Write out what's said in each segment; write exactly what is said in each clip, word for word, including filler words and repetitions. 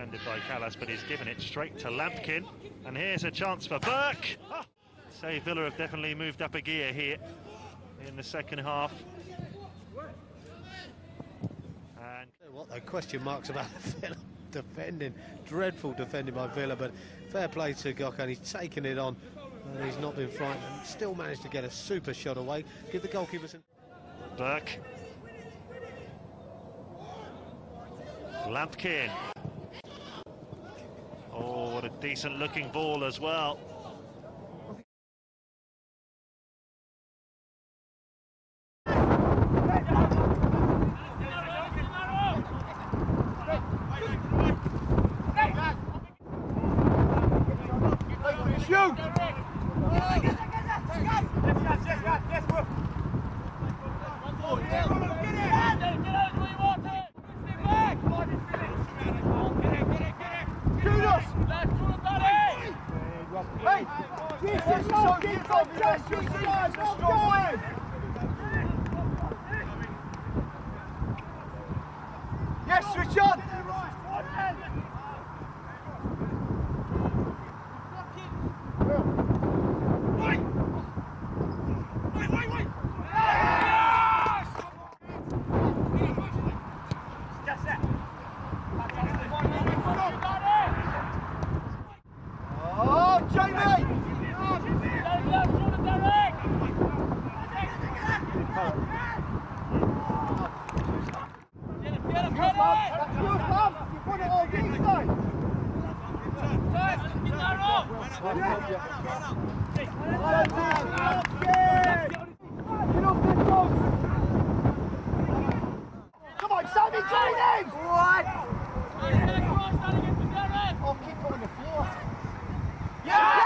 defended by Callas, but he's given it straight to Lampkin. And here's a chance for Burke. Oh, say Villa have definitely moved up a gear here in the second half. And what the question marks about Villa defending, dreadful defending by Villa, but fair play to Gokhan. He's taken it on and he's not been frightened and still managed to get a super shot away. Give the goalkeeper some. Burke. Lampkin. Oh, what a decent looking ball as well. Shoot! Hey! Jesus, no, keep on, yes, you're strong, strong. Yes, switch on! Wait! Wait, wait, wait! Yes, sir! Oh, Jamie! Come on, Sammy, join in! What? Oh, keep on the floor. Yes!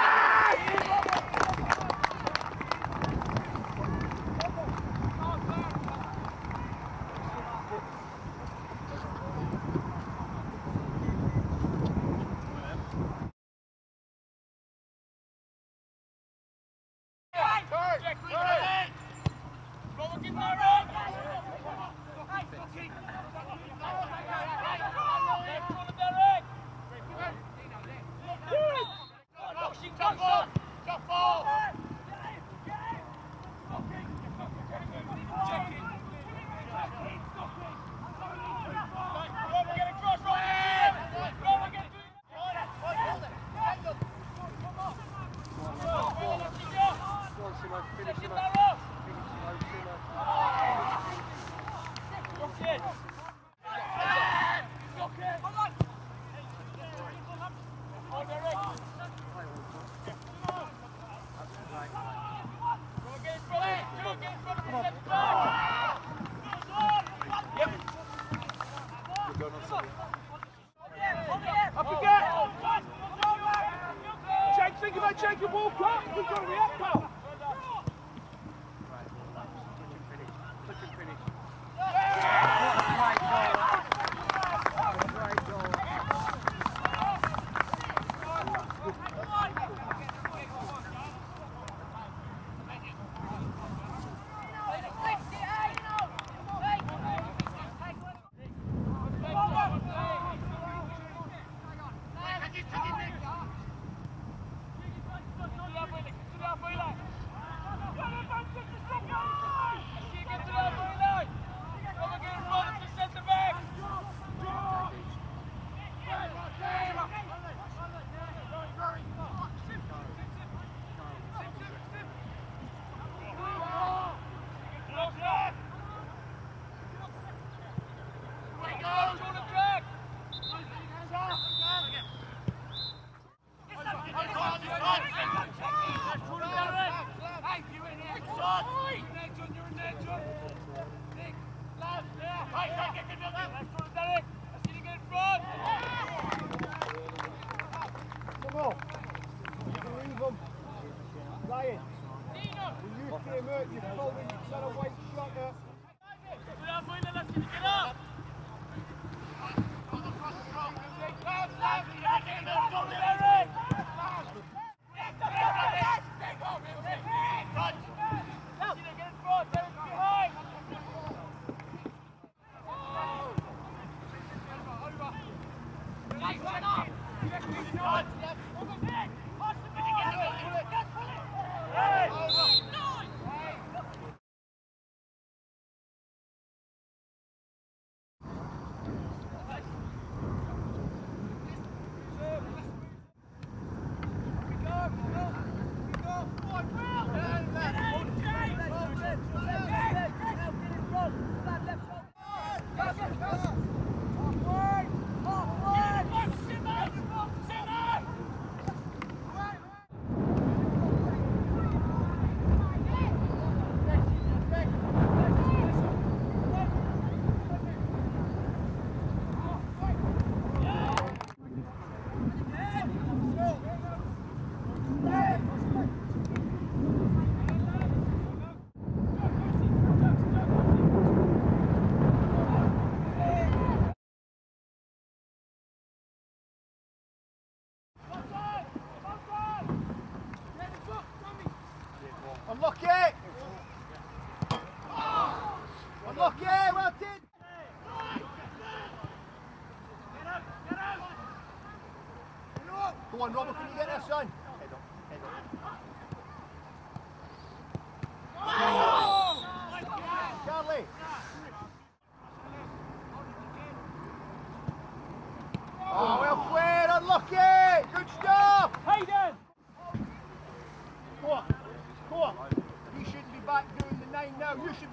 Finish him up. Finish him up.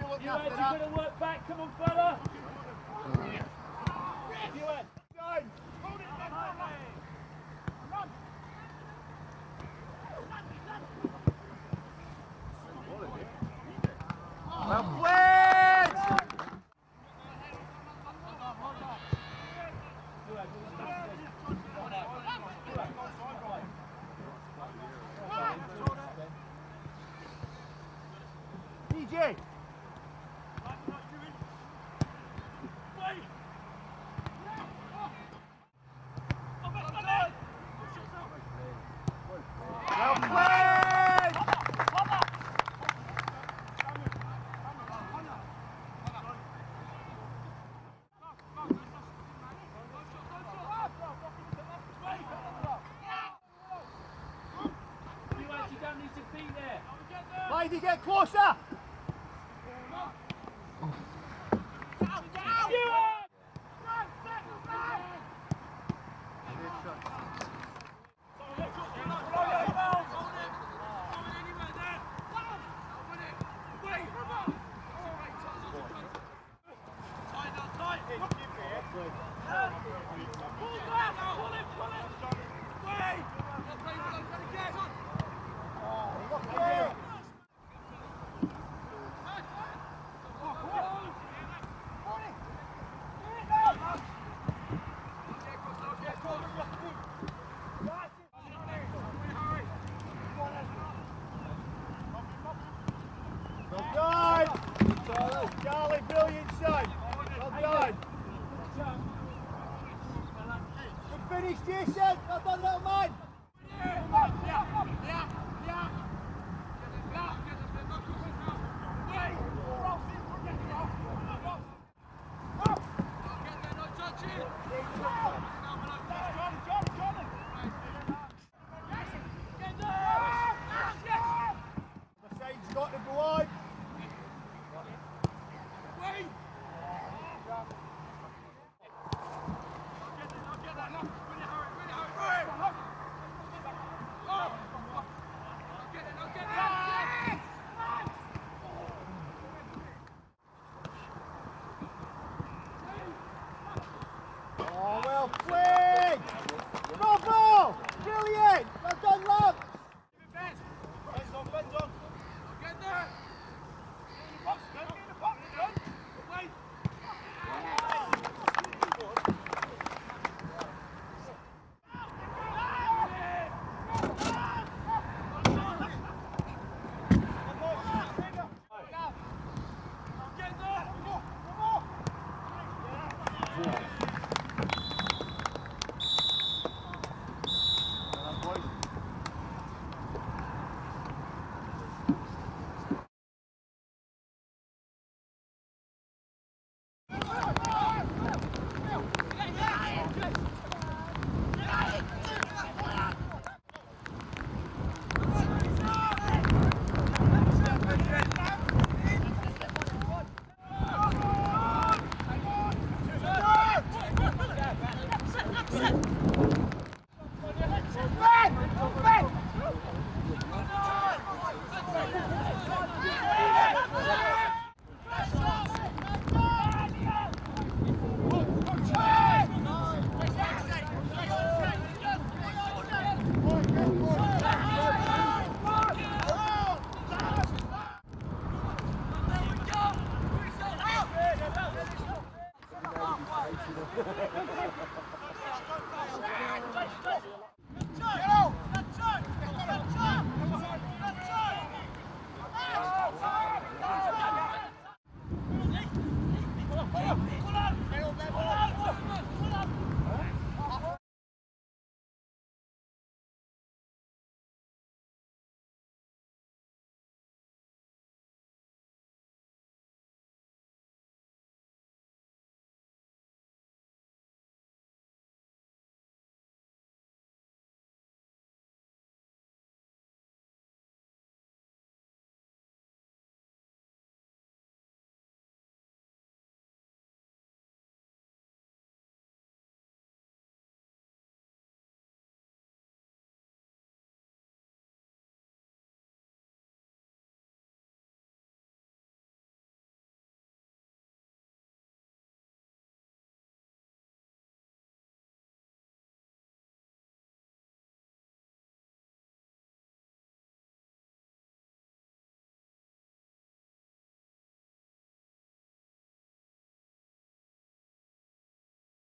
looking You after had that. to go to work back, come on fella! You had. Well played! D J! Well played! You had, you don't need to be there. Lady, get closer! Well done! Charlie, brilliant son! Well done! Good finish, Jason! Well done, little man! Mercedes got to go on! Oh, well played! Bravo! Brilliant! Well done, love! Ben's on, Ben's on. Get there! In the box, Ben, in the box, Ben! Wait! Go!